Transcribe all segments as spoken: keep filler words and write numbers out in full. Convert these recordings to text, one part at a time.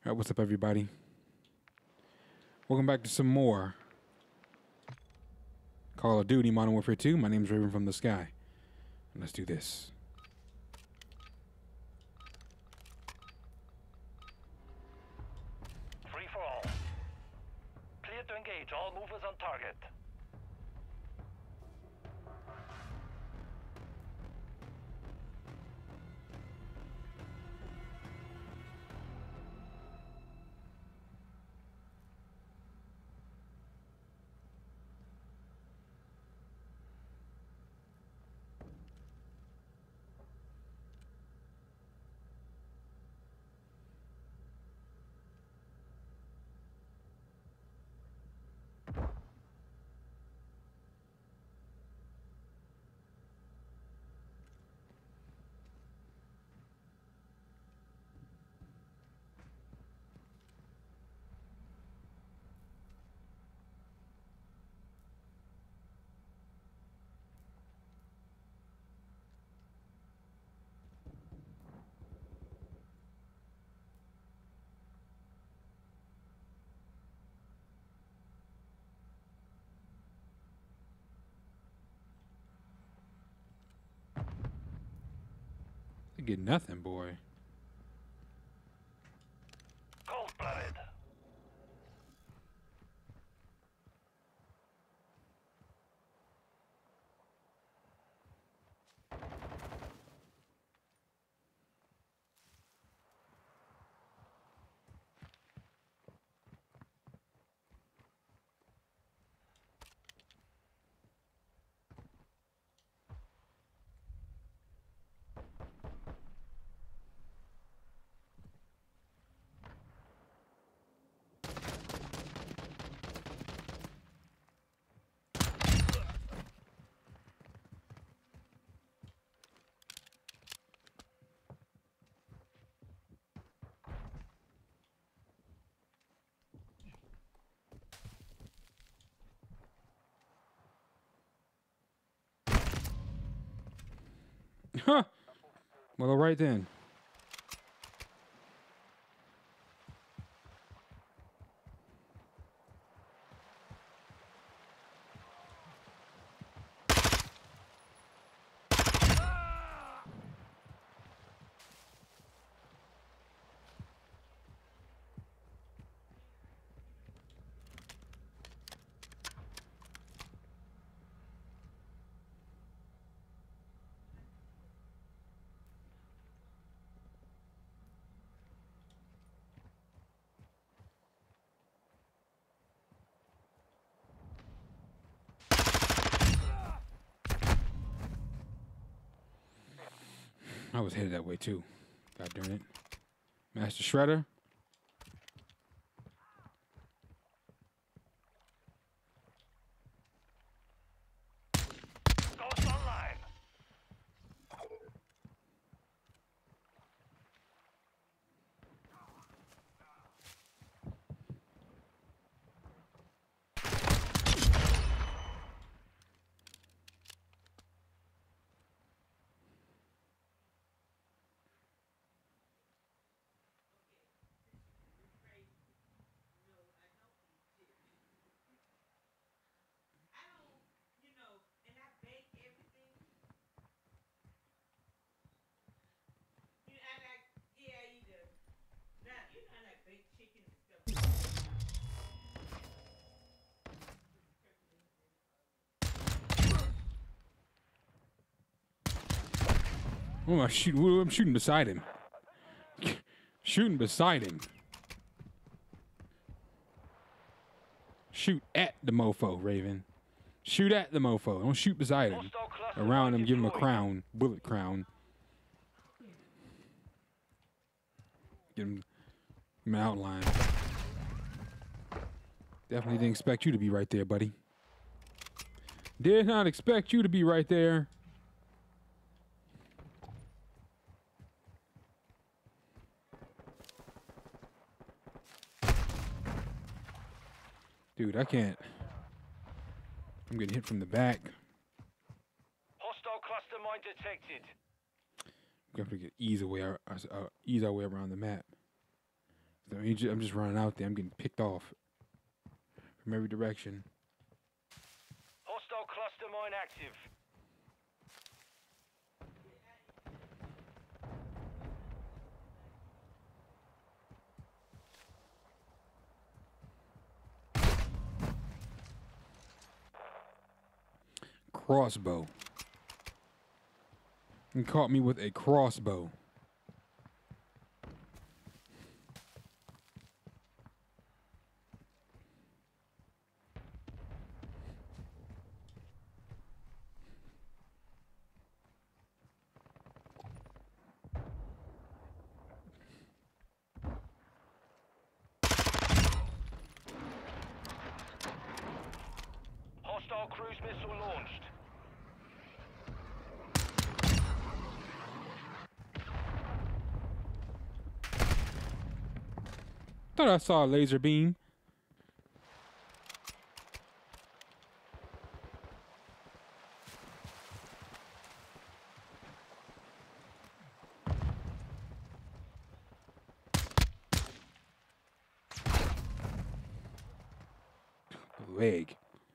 Alright, what's up, everybody? Welcome back to some more Call of Duty Modern Warfare two. My name is Raven from the Sky. And let's do this. Free for all. Clear to engage. All movers on target. I get nothing, boy. Cold-blooded. Huh. Well, all right then. I was headed that way too. God darn it. Master Shredder. Ghost online. What am I shooting? What am I shooting beside him? Shooting beside him. Shoot at the mofo, Raven. Shoot at the mofo. Don't shoot beside him. Around him, give him a crown. Bullet crown. Give him, give him an outline. Definitely didn't expect you to be right there, buddy. Did not expect you to be right there. Dude, I can't. I'm getting hit from the back. Hostile cluster mine detected. We have to get ease away our, uh, ease our way around the map. So he ju- I'm just running out there. I'm getting picked off from every direction. Hostile cluster mine active. Crossbow. He caught me with a crossbow. Hostile cruise missile launched. Thought I saw a laser beam. Leg.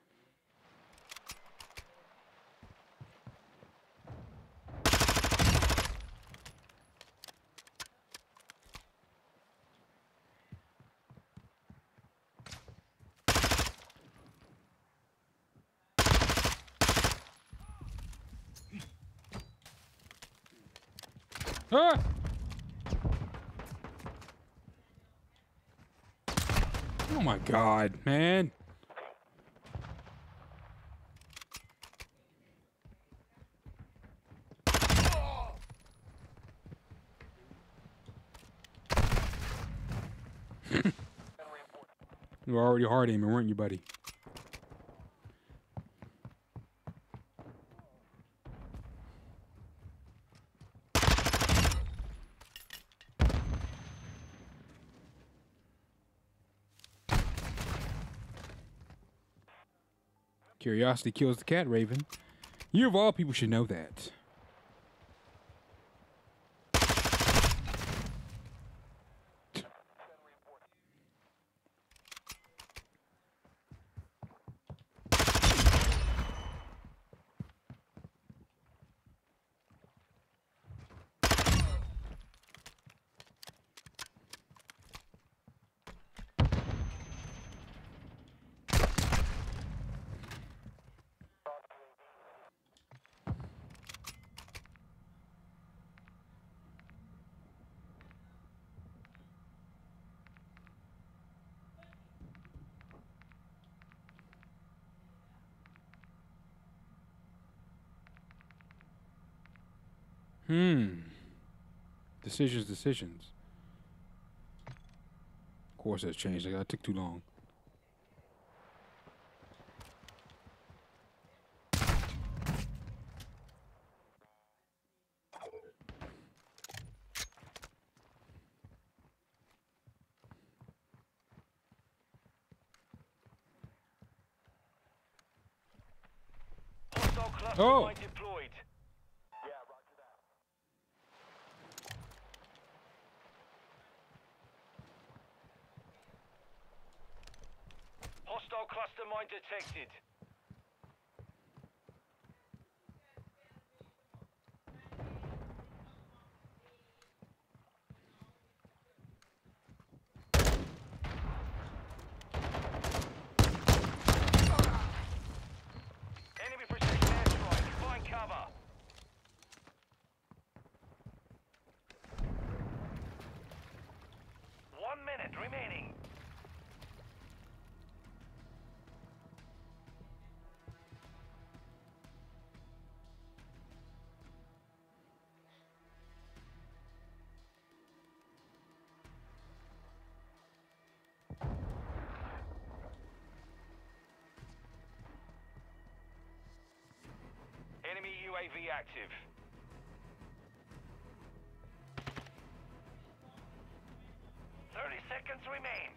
Ah! Oh my God, man. You were already hard aiming, weren't you, buddy? Curiosity kills the cat, Raven. You of all people should know that. Hmm. Decisions, decisions. Of course, that's changed. Like, that took too long. Hostile cluster Oh. mine deployed. Yeah, roger that. Hostile cluster mine detected. Enemy precision airstrike. Find cover. One minute remaining. Enemy U A V active. Thirty seconds remain.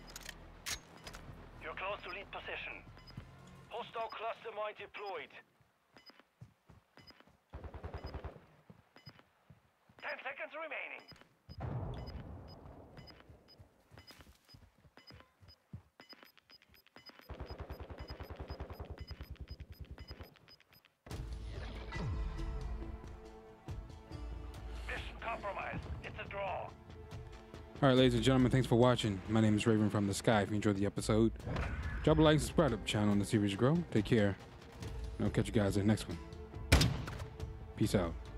You're close to lead position. Hostile cluster mine deployed. Ten seconds remaining. Mission compromised. It's a draw. All right, ladies and gentlemen, thanks for watching. My name is Raven from the Sky. If you enjoyed the episode, drop a like and subscribe to the channel and the series grow. Take care. And I'll catch you guys in the next one. Peace out.